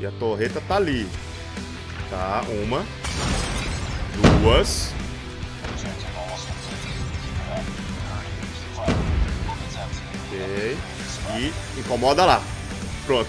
E a torreta tá ali. Tá, uma. Duas. Ok. E incomoda lá. Pronto.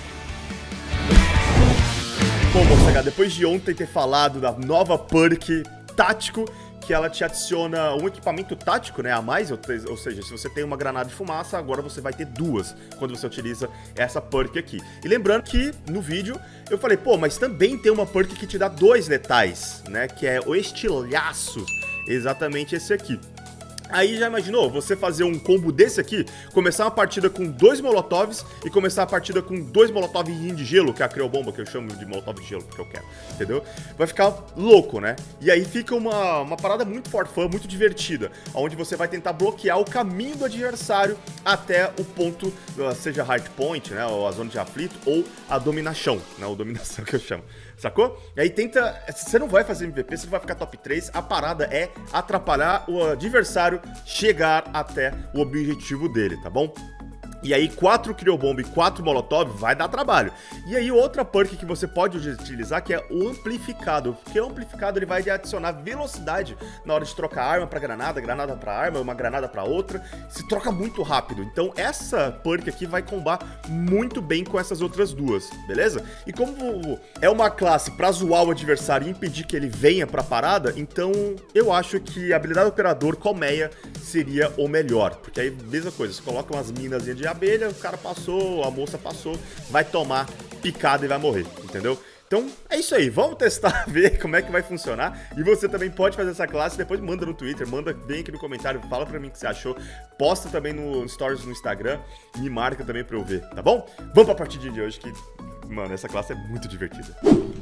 Bom, moçada, depois de ontem ter falado da nova perk tático, que ela te adiciona um equipamento tático, né, a mais, ou seja, se você tem uma granada de fumaça, agora você vai ter duas quando você utiliza essa perk aqui. E lembrando que no vídeo eu falei, pô, mas também tem uma perk que te dá 2 letais, né, que é o estilhaço, exatamente esse aqui. Aí já imaginou você fazer um combo desse aqui, começar uma partida com 2 molotovs e começar a partida com 2 molotovs de gelo, que é a criobomba, que eu chamo de molotov de gelo, porque eu quero, entendeu? Vai ficar louco, né? E aí fica uma parada muito for fun, muito divertida, onde você vai tentar bloquear o caminho do adversário até o ponto, seja hard point, né, ou a zona de aflito, ou a dominação, né, ou dominação que eu chamo. Sacou? E aí tenta... Você não vai fazer MVP, você não vai ficar top 3. A parada é atrapalhar o adversário chegar até o objetivo dele, tá bom? E aí 4 criobomb e 4 molotov vai dar trabalho. E aí outra perk que você pode utilizar, que é o amplificado. Porque o amplificado ele vai adicionar velocidade na hora de trocar arma pra granada, granada pra arma, uma granada pra outra. Se troca muito rápido. Então essa perk aqui vai combar muito bem com essas outras duas, beleza? E como é uma classe pra zoar o adversário e impedir que ele venha pra parada, então eu acho que a habilidade do operador colmeia seria o melhor. Porque aí, mesma coisa, você coloca umas minas de abelha, o cara passou, a moça passou, vai tomar picada e vai morrer, entendeu? Então é isso aí, vamos testar, ver como é que vai funcionar. E você também pode fazer essa classe, depois manda no Twitter, manda bem aqui no comentário, fala pra mim o que você achou, posta também no Stories no Instagram, me marca também pra eu ver, tá bom? Vamos pra partidinha de hoje que, mano, essa classe é muito divertida.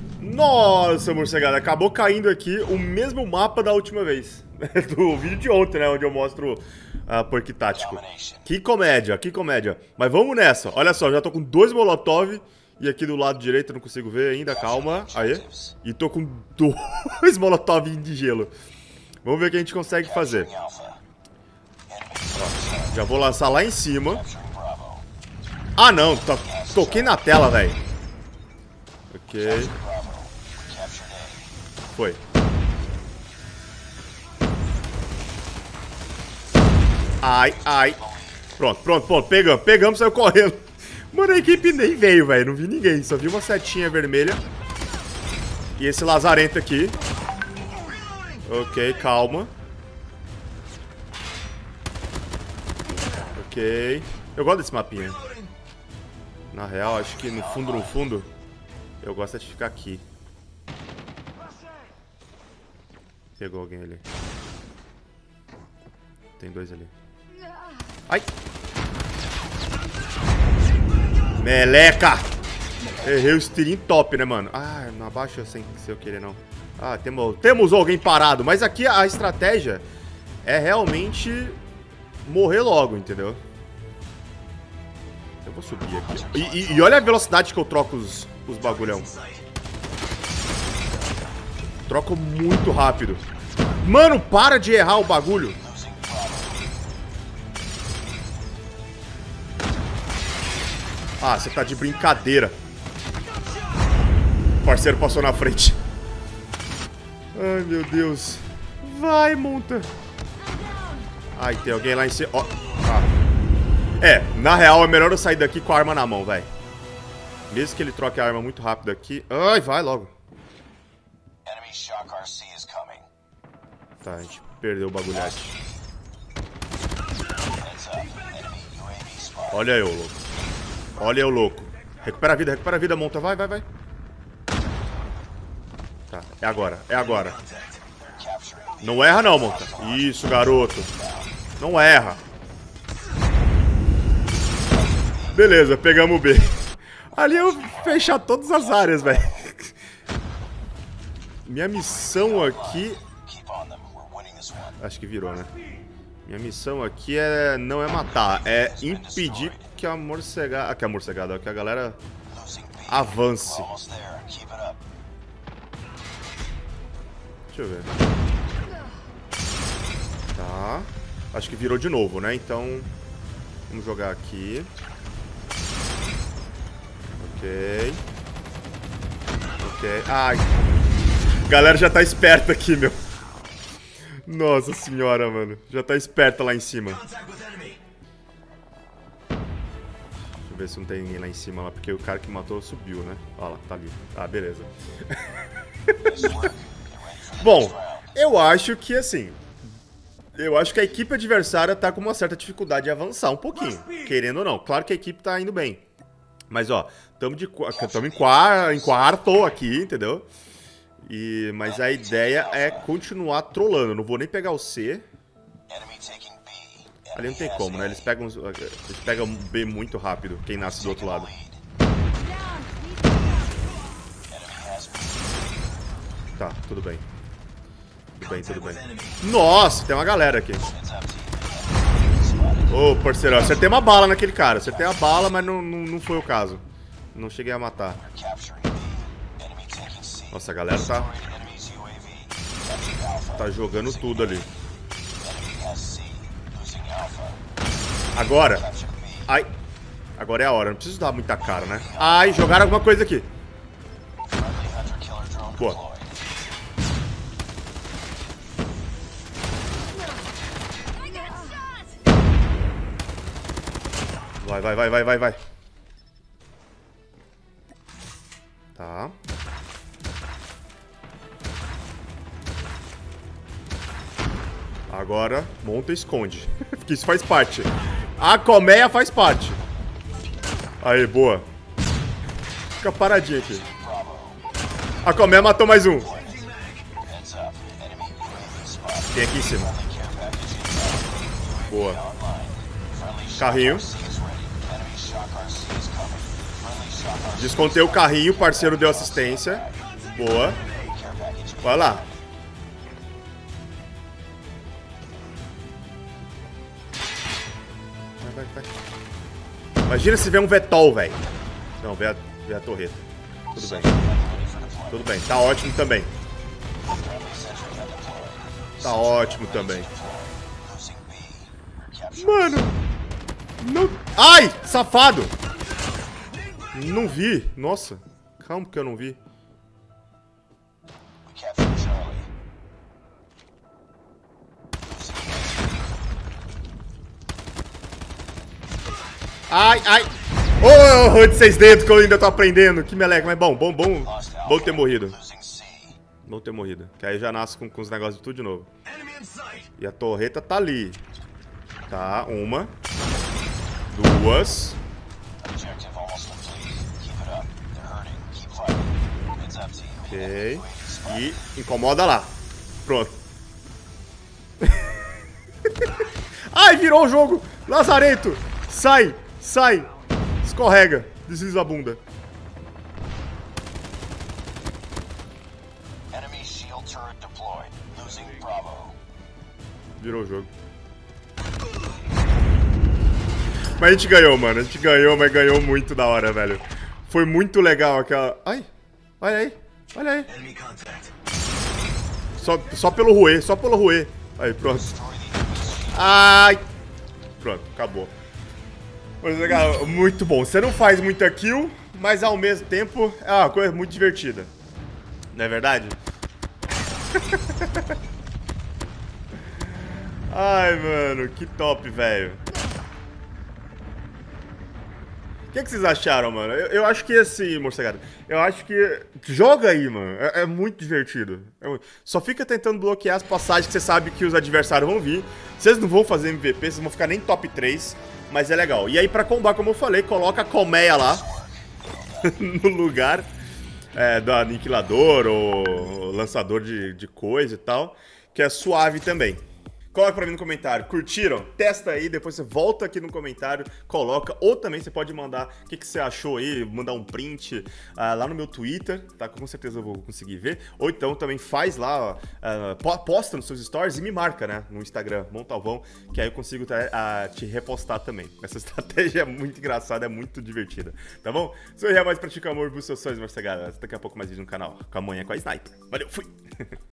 Nossa, morcegada, acabou caindo aqui o mesmo mapa da última vez, do vídeo de ontem, né, onde eu mostro a perk tático. Que comédia, que comédia. Mas vamos nessa, olha só, já tô com 2 molotov. E aqui do lado direito eu não consigo ver ainda, calma. Aí. E tô com 2 molotov de gelo. Vamos ver o que a gente consegue fazer. Ó, já vou lançar lá em cima. Ah não, toquei na tela, velho. Ok. Foi. Ai, ai. Pronto, pronto, pronto. Pegamos, saiu correndo. Mano, a equipe nem veio, velho. Não vi ninguém. Só vi uma setinha vermelha. E esse lazarento aqui. Ok, calma. Ok. Eu gosto desse mapinha. Na real, acho que no fundo, eu gosto de ficar aqui. Pegou alguém ali. Tem 2 ali. Ai! Meleca! Errei o steering top, né, mano? Ah, não abaixa sem eu querer, não. Ah, temos alguém parado. Mas aqui a estratégia é realmente morrer logo, entendeu? Eu vou subir aqui. E olha a velocidade que eu troco os bagulhão. Troco muito rápido. Mano, para de errar o bagulho. Ah, você tá de brincadeira. O parceiro passou na frente. Ai, meu Deus. Vai, monta. Ai, tem alguém lá em cima. Ó. Ah. É, na real é melhor eu sair daqui com a arma na mão, velho. Mesmo que ele troque a arma muito rápido aqui. Ai, vai logo. Tá, a gente perdeu o bagulhete. Olha eu, louco. Olha eu, louco. Recupera a vida, monta. Vai, vai, vai. Tá, é agora, é agora. Não erra não, monta. Isso, garoto. Não erra. Beleza, pegamos o B. Ali eu vou fechar todas as áreas, velho. Minha missão aqui... Acho que virou, né? Minha missão aqui não é matar, é impedir que a morcegada... que a galera avance. Deixa eu ver. Tá. Acho que virou de novo, né? Então, vamos jogar aqui. Ok. Ok. Ai. A galera já tá esperta aqui, meu. Nossa senhora, mano. Já tá esperta lá em cima. Deixa eu ver se não tem ninguém lá em cima lá, porque o cara que matou subiu, né? Olha lá, tá ali. Ah, beleza. Bom, eu acho que assim... Eu acho que a equipe adversária tá com uma certa dificuldade de avançar um pouquinho. Querendo ou não. Claro que a equipe tá indo bem. Mas, ó, tamo em quarto aqui, entendeu? Mas a ideia é continuar trollando. Eu não vou nem pegar o C. Ali não tem como, né? Eles pegam B muito rápido, quem nasce do outro lado. Tá, tudo bem. Tudo bem, tudo bem. Nossa, tem uma galera aqui. Ô, parceiro, acertei uma bala naquele cara. Acertei a bala, mas não foi o caso. Não cheguei a matar. Nossa, a galera tá jogando tudo ali. Agora. Ai. Agora é a hora. Não preciso dar muita cara, né? Ai, jogaram alguma coisa aqui. Boa. Vai. Tá. Agora, monta e esconde. Porque isso faz parte. A colmeia faz parte. Aí, boa. Fica paradinho aqui. A colmeia matou mais um. Tem aqui em cima. Boa. Carrinho. Descontei o carrinho, o parceiro deu assistência. Boa. Vai lá. Vai. Imagina se vê um Vetol, velho. Não, vê a torreta. Tudo bem. Tudo bem. Tá ótimo também. Tá ótimo também. Mano. Não... Ai, safado. Não vi. Nossa. Calma que eu não vi. Ai. Ô, de 6 dedos que eu ainda tô aprendendo. Que meleca. Mas bom ter morrido. Bom ter morrido. Que aí já nasce com os negócios de tudo de novo. E a torreta tá ali. Tá, uma. Duas. Ok. E incomoda lá. Pronto. Ai, virou o jogo. Lazareto. Sai. Escorrega. Desliza a bunda. Virou o jogo. Mas a gente ganhou, mano. A gente ganhou, mas ganhou muito da hora, velho. Foi muito legal aquela... Ai, olha aí. Só pelo ruê. Aí, pronto. Ai. Pronto, acabou. Mas, legal, muito bom. Você não faz muita kill, mas ao mesmo tempo é uma coisa muito divertida. Não é verdade? Ai, mano, que top, velho. O que vocês acharam, mano? Eu acho que assim, morcegada, eu acho que... Joga aí, mano. É muito divertido. Só fica tentando bloquear as passagens que você sabe que os adversários vão vir. Vocês não vão fazer MVP, vocês vão ficar nem top 3. Mas é legal. E aí, pra combar, como eu falei, coloca a colmeia lá. No lugar do aniquilador ou lançador de coisa e tal. Que é suave também. Coloca pra mim no comentário, curtiram? Testa aí, depois você volta aqui no comentário, coloca, ou também você pode mandar o que você achou aí, mandar um print lá no meu Twitter, tá? Com certeza eu vou conseguir ver. Ou então também faz lá, posta nos seus stories e me marca, né? No Instagram, Montalvão, que aí eu consigo te repostar também. Essa estratégia é muito engraçada, é muito divertida, tá bom? Se eu mais pratica amor, busca seus sonhos, mas galera, daqui a pouco mais vídeo no canal. Com amanhã com a Sniper. Valeu, fui!